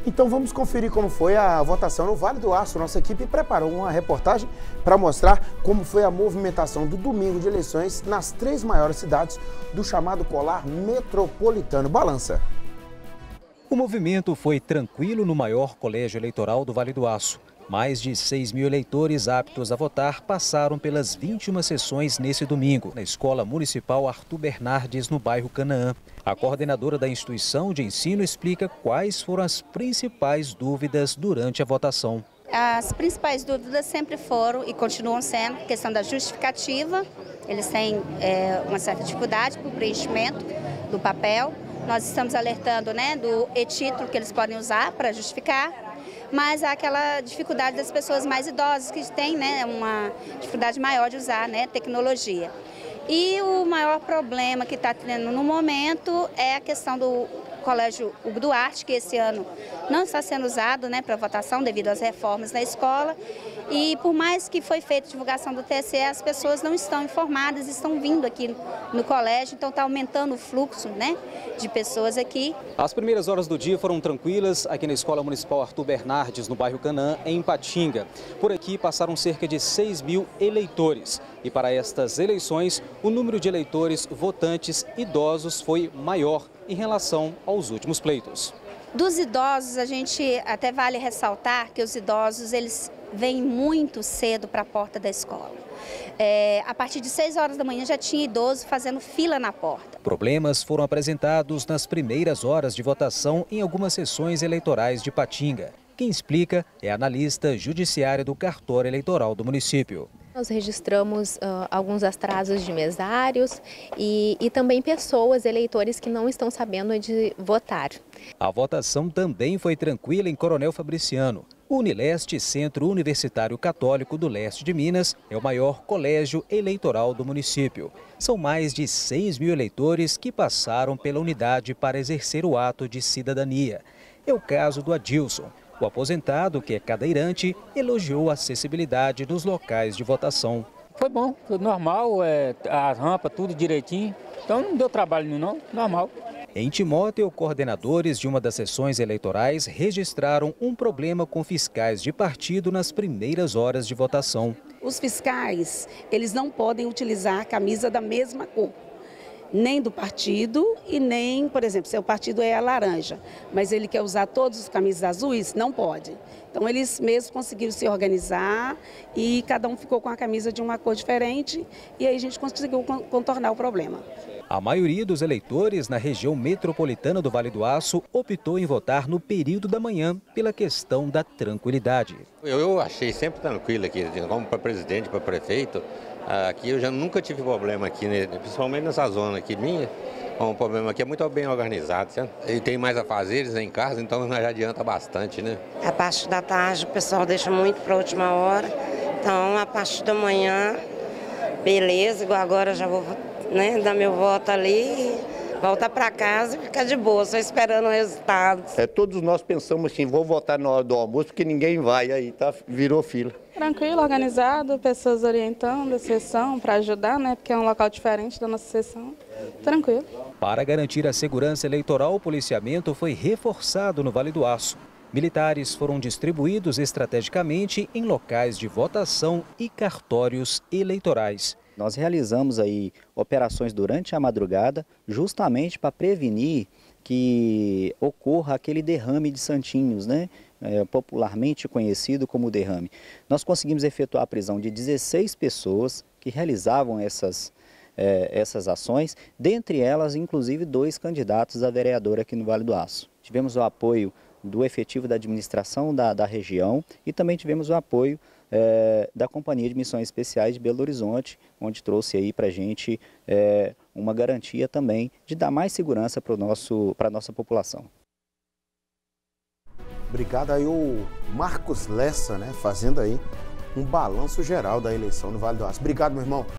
Então vamos conferir como foi a votação no Vale do Aço. Nossa equipe preparou uma reportagem para mostrar como foi a movimentação do domingo de eleições nas 3 maiores cidades do chamado colar metropolitano. Balança. O movimento foi tranquilo no maior colégio eleitoral do Vale do Aço. Mais de 6.000 eleitores aptos a votar passaram pelas 21 sessões nesse domingo, na Escola Municipal Arthur Bernardes, no bairro Canaã. A coordenadora da instituição de ensino explica quais foram as principais dúvidas durante a votação. As principais dúvidas sempre foram e continuam sendo a questão da justificativa. Eles têm uma certa dificuldade para o preenchimento do papel. Nós estamos alertando, do e-título que eles podem usar para justificar, mas há aquela dificuldade das pessoas mais idosas que têm uma dificuldade maior de usar tecnologia. E o maior problema que está tendo no momento é a questão do Colégio Hugo Duarte, que esse ano não está sendo usado para votação devido às reformas na escola. E por mais que foi feita a divulgação do TSE, as pessoas não estão informadas, estão vindo aqui no colégio, então está aumentando o fluxo de pessoas aqui. As primeiras horas do dia foram tranquilas aqui na Escola Municipal Arthur Bernardes, no bairro Canaã, em Ipatinga. Por aqui passaram cerca de 6.000 eleitores. E para estas eleições, o número de eleitores votantes idosos foi maior em relação aos últimos pleitos. Dos idosos, a gente até vale ressaltar que os idosos eles vêm muito cedo para a porta da escola. A partir de 6 horas da manhã já tinha idoso fazendo fila na porta. Problemas foram apresentados nas primeiras horas de votação em algumas sessões eleitorais de Ipatinga. Quem explica é a analista judiciária do cartório eleitoral do município. Nós registramos alguns atrasos de mesários e também pessoas, eleitores que não estão sabendo onde votar. A votação também foi tranquila em Coronel Fabriciano. O Unileste, Centro Universitário Católico do Leste de Minas, é o maior colégio eleitoral do município. São mais de 6.000 eleitores que passaram pela unidade para exercer o ato de cidadania. É o caso do Adilson. O aposentado, que é cadeirante, elogiou a acessibilidade dos locais de votação. Foi bom, foi normal, a rampa, tudo direitinho. Então não deu trabalho não, normal. Em Timóteo, coordenadores de uma das sessões eleitorais registraram um problema com fiscais de partido nas primeiras horas de votação. Os fiscais, eles não podem utilizar a camisa da mesma cor. Nem do partido e nem, por exemplo, se o partido é a laranja, mas ele quer usar todos os camisas azuis, não pode. Então eles mesmos conseguiram se organizar e cada um ficou com a camisa de uma cor diferente e aí a gente conseguiu contornar o problema. A maioria dos eleitores na região metropolitana do Vale do Aço optou em votar no período da manhã pela questão da tranquilidade. Eu achei sempre tranquilo aqui, como para presidente, para prefeito. Aqui eu já nunca tive problema aqui, principalmente nessa zona aqui minha. O problema aqui é muito bem organizado, certo? E tem mais afazeres em casa, então já adianta bastante, A parte da tarde o pessoal deixa muito para a última hora, então a partir da manhã, beleza, igual agora já vou dar meu voto ali, voltar para casa e ficar de boa, só esperando o resultado. Todos nós pensamos assim, vou votar na hora do almoço, porque ninguém vai, aí virou fila. Tranquilo, organizado, pessoas orientando a sessão para ajudar, porque é um local diferente da nossa sessão. Tranquilo. Para garantir a segurança eleitoral, o policiamento foi reforçado no Vale do Aço. Militares foram distribuídos estrategicamente em locais de votação e cartórios eleitorais. Nós realizamos aí operações durante a madrugada, justamente para prevenir que ocorra aquele derrame de santinhos, popularmente conhecido como derrame. Nós conseguimos efetuar a prisão de 16 pessoas que realizavam essas ações, dentre elas, inclusive, 2 candidatos a vereador aqui no Vale do Aço. Tivemos o apoio do efetivo da administração da região e também tivemos o apoio da Companhia de Missões Especiais de Belo Horizonte, onde trouxe aí para a gente uma garantia também de dar mais segurança para a nossa população. Obrigado aí o Marcos Lessa, fazendo aí um balanço geral da eleição no Vale do Aço. Obrigado, meu irmão.